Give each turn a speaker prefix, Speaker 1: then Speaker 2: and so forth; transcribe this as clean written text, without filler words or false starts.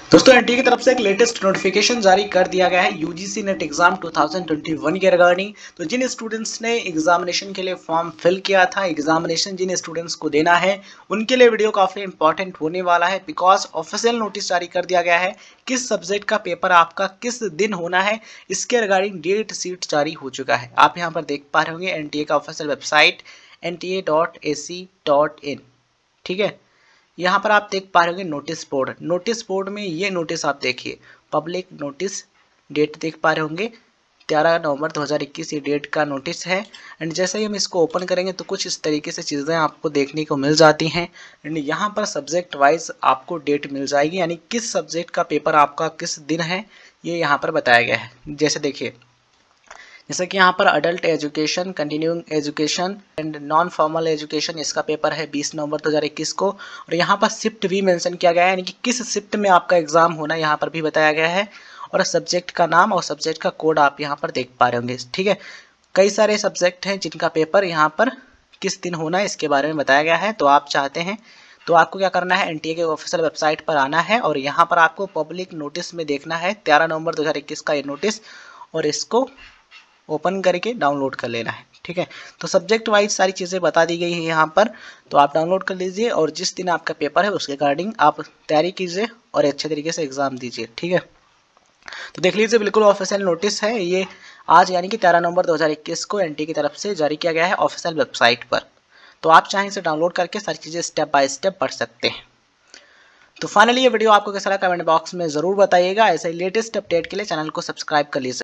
Speaker 1: दोस्तों एनटीए की तरफ से एक लेटेस्ट नोटिफिकेशन जारी कर दिया गया है यूजीसी नेट एग्जाम 2021 के रिगार्डिंग। तो जिन स्टूडेंट्स ने एग्जामिनेशन के लिए फॉर्म फिल किया था, एग्जामिनेशन जिन स्टूडेंट्स को देना है, उनके लिए वीडियो काफ़ी इंपॉर्टेंट होने वाला है। बिकॉज ऑफिशियल नोटिस जारी कर दिया गया है किस सब्जेक्ट का पेपर आपका किस दिन होना है, इसके रिगार्डिंग डेट शीट जारी हो चुका है। आप यहाँ पर देख पा रहे होंगे एनटीए का ऑफिशियल वेबसाइट nta.ac.in। ठीक है, यहाँ पर आप देख पा रहे होंगे नोटिस बोर्ड। नोटिस बोर्ड में ये नोटिस आप देखिए, पब्लिक नोटिस, डेट देख पा रहे होंगे 13 नवंबर 2021 ये डेट का नोटिस है। एंड जैसे ही हम इसको ओपन करेंगे तो कुछ इस तरीके से चीज़ें आपको देखने को मिल जाती हैं। एंड यहाँ पर सब्जेक्ट वाइज आपको डेट मिल जाएगी, यानी किस सब्जेक्ट का पेपर आपका किस दिन है ये यहाँ पर बताया गया है। जैसे देखिए, जैसे कि यहाँ पर adult education, continuing education and non formal education, इसका पेपर है 20 नवंबर 2021 को। और यहाँ पर शिफ्ट भी मेंशन किया गया है, यानी कि किस शिफ्ट में आपका एग्जाम होना है यहाँ पर भी बताया गया है। और सब्जेक्ट का नाम और सब्जेक्ट का कोड आप यहाँ पर देख पा रहे होंगे। ठीक है, कई सारे सब्जेक्ट हैं जिनका पेपर यहाँ पर किस दिन होना है इसके बारे में बताया गया है। तो आप चाहते हैं तो आपको क्या करना है, एनटीए के ऑफिशियल वेबसाइट पर आना है और यहाँ पर आपको पब्लिक नोटिस में देखना है 13 नवंबर 2021 का ये नोटिस, और इसको ओपन करके डाउनलोड कर लेना है। ठीक है, तो सब्जेक्ट वाइज सारी चीज़ें बता दी गई हैं यहाँ पर, तो आप डाउनलोड कर लीजिए और जिस दिन आपका पेपर है उसके अकॉर्डिंग आप तैयारी कीजिए और अच्छे तरीके से एग्जाम दीजिए। ठीक है, तो देख लीजिए बिल्कुल ऑफिशियल नोटिस है ये, आज यानी कि 13 नवंबर 2021 को एनटीए की तरफ से जारी किया गया है ऑफिशियल वेबसाइट पर। तो आप चाहें इसे डाउनलोड करके सारी चीज़ें स्टेप बाय स्टेप पढ़ सकते हैं। तो फाइनली ये वीडियो आपको कैसा लगा कमेंट बॉक्स में ज़रूर बताइएगा। ऐसे ही लेटेस्ट अपडेट के लिए चैनल को सब्सक्राइब कर लीजिए।